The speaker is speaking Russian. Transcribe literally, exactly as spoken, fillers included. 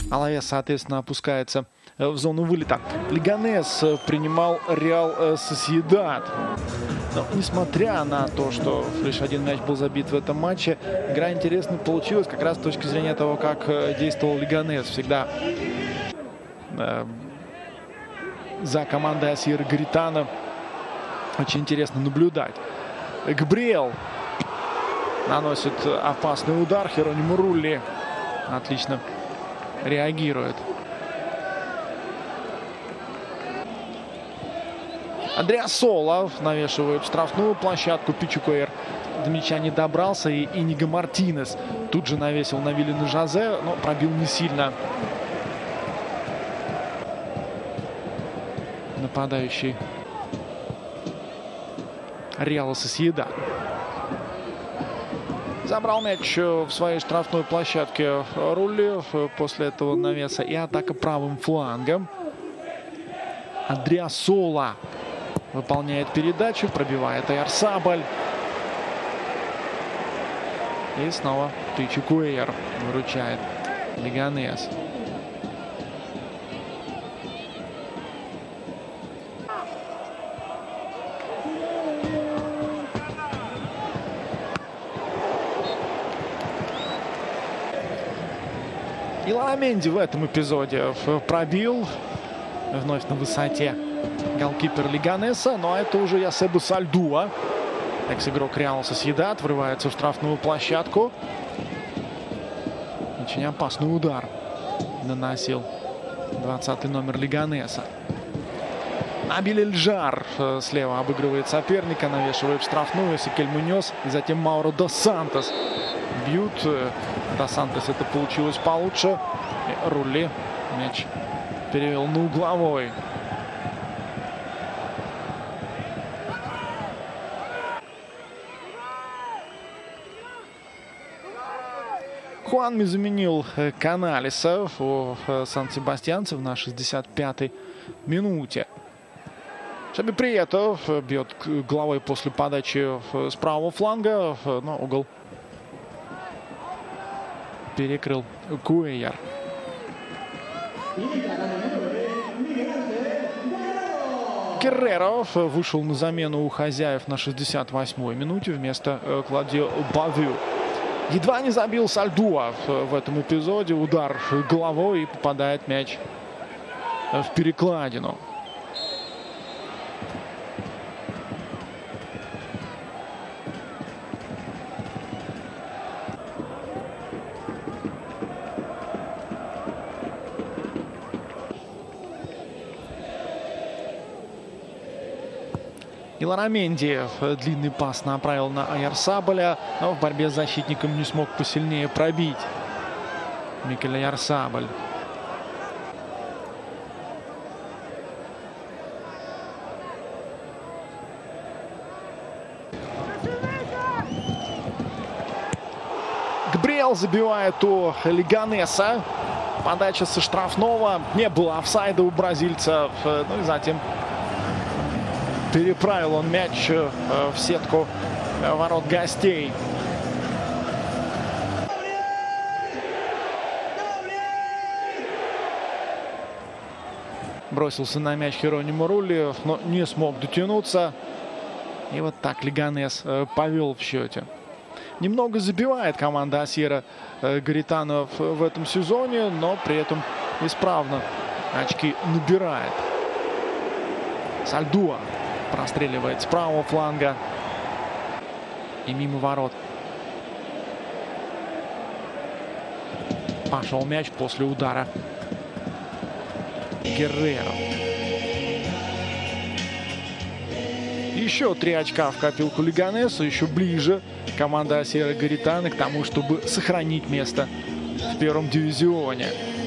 Алавес, соответственно, опускается в зону вылета. Леганес принимал Реал Сосьедад. Но несмотря на то, что лишь один мяч был забит в этом матче, игра интересно получилась как раз с точки зрения того, как действовал Леганес. Всегда э, за командой Асира Гаритана очень интересно наблюдать. Габриэл наносит опасный удар. Херонимо Рулли отлично реагирует. Андреасола навешивает штрафную площадку. Пичукуэр до мяча не добрался. И Иниго Мартинес тут же навесил на Виллина Жозе, но пробил не сильно. Нападающий Реала Сосьедад забрал мяч в своей штрафной площадке Рулли. После этого навеса и атака правым флангом. Андреасола выполняет передачу, пробивает Оярсабаль. И снова Пичукуэр выручает Леганес. Илараменди в этом эпизоде пробил вновь на высоте голкипер Леганеса, но это уже Йосебу Сальдуа. Экс-игрок Реала Сосьедад врывается в штрафную площадку. Очень опасный удар наносил двадцатый номер Леганеса. Набиль Эльжар слева обыгрывает соперника, навешивает в штрафную Эсекель Муньос и затем Мауро Дос Сантос бьют. Дос Сантос это получилось получше. И Рулли мяч перевел на угловой. Хуанми заменил Каналеса у сан-себастьянцев на шестьдесят пятой минуте. Шаби Прието бьет головой после подачи с правого фланга, но угол перекрыл Куэяр. Керреро вышел на замену у хозяев на шестьдесят восьмой минуте вместо Клодио Бавю. Едва не забил Сальдуа в этом эпизоде. Удар головой, и попадает мяч в перекладину. Илараменди длинный пас направил на Оярсабаля, но в борьбе с защитником не смог посильнее пробить Микель Оярсабаль. Габриэл забивает у Леганеса. Подача со штрафного. Не было офсайда у бразильца. Ну и затем переправил он мяч в сетку ворот гостей. Бросился на мяч Херонимо Рулли, но не смог дотянуться. И вот так Леганес повел в счете. Немного забивает команда Асира Гаритана в этом сезоне, но при этом исправно очки набирает. Сальдуа простреливает с правого фланга и мимо ворот. Пошел мяч после удара Герреро. Еще три очка в копилку Леганесу. Еще ближе команда Асира Гаритана к тому, чтобы сохранить место в первом дивизионе.